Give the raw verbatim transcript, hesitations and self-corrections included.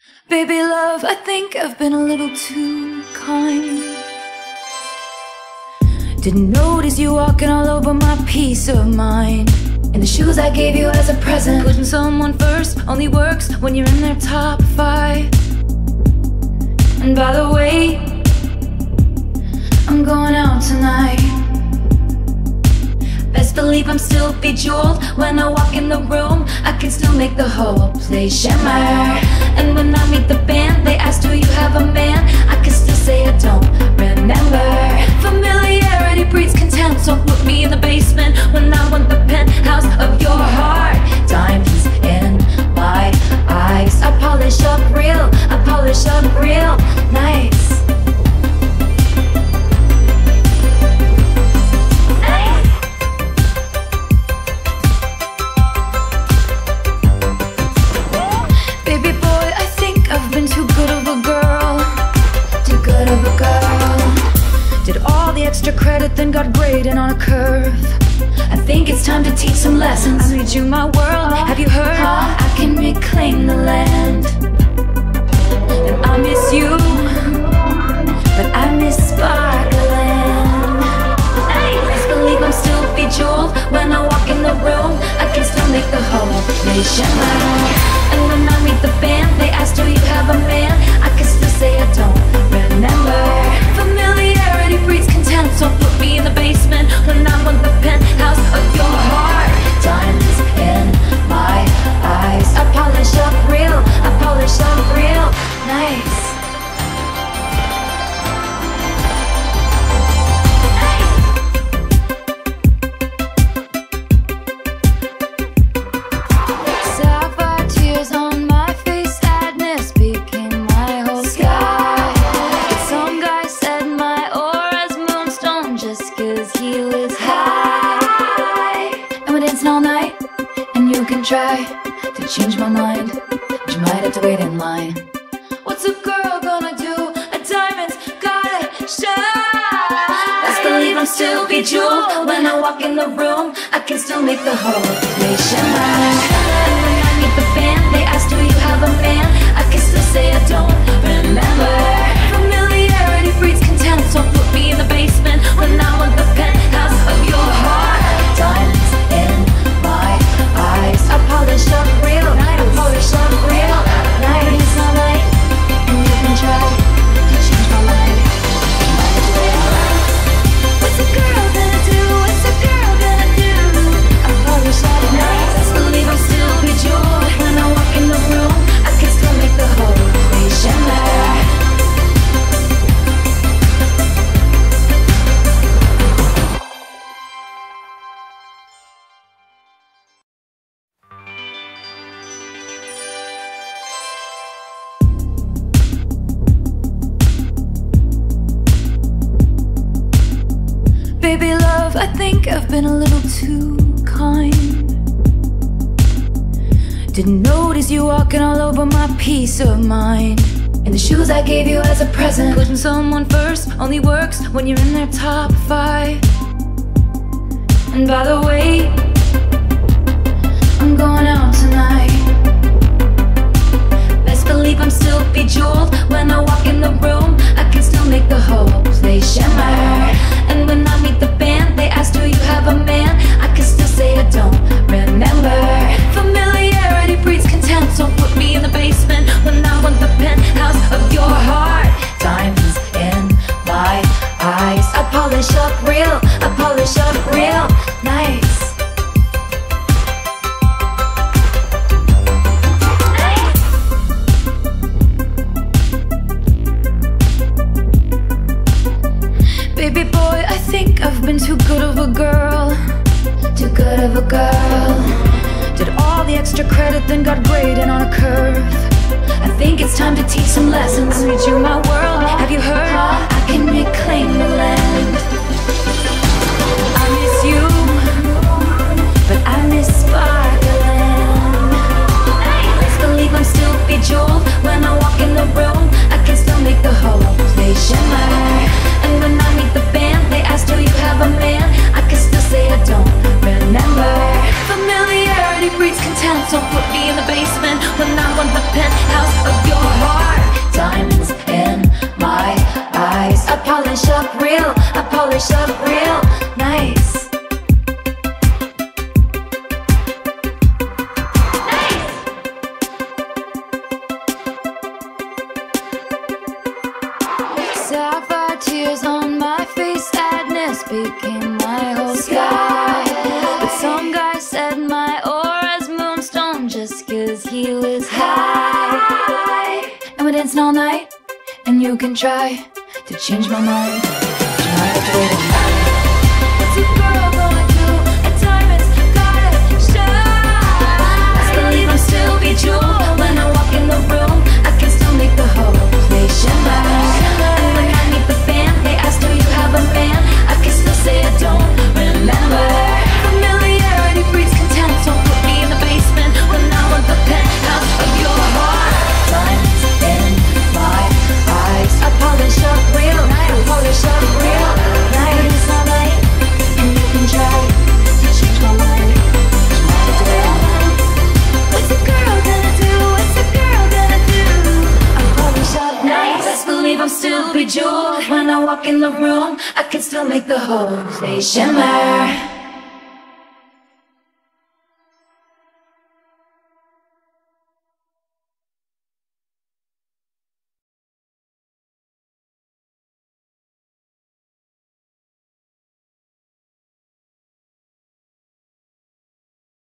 Baby love, I think I've been a little too kind. Didn't notice you walking all over my peace of mind. And the shoes I gave you as a present. Putting someone first only works when you're in their top five. And by the way, I'm going out tonight. Best believe I'm still bejeweled. When I walk in the room, I can still make the whole place shimmer. And when I meet the band, they ask, do you have a man? I can still say I don't remember. Familiarity breeds contempt, so put me in the basement when I want the penthouse of your heart. Diamonds in my eyes, I polish up real, I polish up real nice. Too good of a girl, too good of a girl. Did all the extra credit, then got graded on a curve. I think it's time to teach some lessons. I made you my world, have you heard? I can reclaim the land. And I miss you, but I miss sparkling. Best believe I'm still bejeweled. When I walk in the room, I can still make the whole place shimmer. And when I meet the band, they ask, do you have a man? I can still say I don't remember. Familiarity breeds contempt, so put me in the basement when I want the penthouse of your heart. Diamonds in my eyes, I polish up real, I polish up real nice. Try to change my mind, but you might have to wait in line. What's a girl gonna do? A diamond's gotta shine. Best believe I'm still bejeweled. When I walk in the room, I can still make the whole place shine. And when I meet the band, they ask, do you have a man? I can still say I don't remember. Familiarity breeds contempt, so put me in the basement when I want the penthouse of your heart. Diamonds in my eyes, I polish up real, I polish up real nice. All night, and you can try to change my mind. What's a girl gonna do? What's a girl gonna do? I polish up nice. Best believe I'm still bejeweled. When I walk in the room, I can still make the whole place shimmer. Baby love, I think I've been a little too kind. Didn't notice you walking all over my peace of mind. And the shoes I gave you as a present. Putting someone first only works when you're in their top five. And by the way, I'm going out tonight. Best believe I'm still bejeweled. When I walk in the room, I can still make the whole place shimmer. And when I meet the band, they ask, do you have a man? I can still say I don't remember. Familiarity breeds contempt, so put me in the basement when I want the penthouse of your heart. Diamonds in my eyes, I polish up real, I polish up real nice. real, I polish up real nice. Sapphire tears on my face, sadness became my whole sky. But some guy said my aura's moonstone just cause he was high. And we danced all night, and you can try to change my mind. Try to wait a night. What's a girl gonna do? A diamond's gotta shine. Best believe I'm still bejeweled. When I walk in the room, I can still make the whole place shimmer. I'm still bejeweled. When I walk in the room, I can still make the whole place shimmer.